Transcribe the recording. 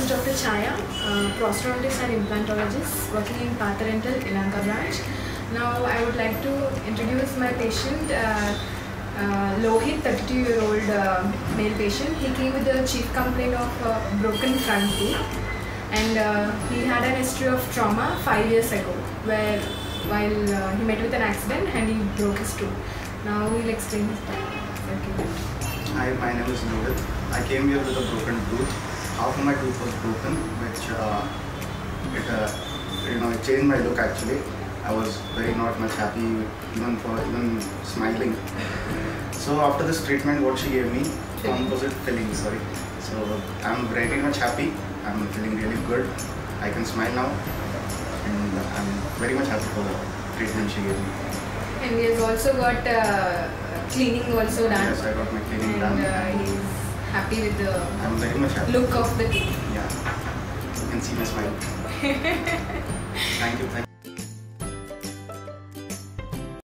is Dr. Chaya, prosthodontist and implantologist working in Pathrental, Yelahanka branch. Now I would like to introduce my patient, Lohit, 32-year-old male patient. He came with the chief complaint of broken front tooth, and he had an history of trauma 5 years ago, where while he met with an accident and he broke his tooth. Now he'll explain his story. Hi, my name is Lohit. I came here with a broken tooth. Half of my tooth was broken, which it changed my look actually. I was very not much happy even smiling. So after this treatment, what she gave me, composite filling. Sorry. So I'm very much happy. I'm feeling really good. I can smile now, and I'm very much happy for the treatment she gave me. And he has also got cleaning also done. Yes, I got my cleaning and done. He's happy with the I'm very much happy. look of the teeth. Yeah, you can see my smile. Thank you.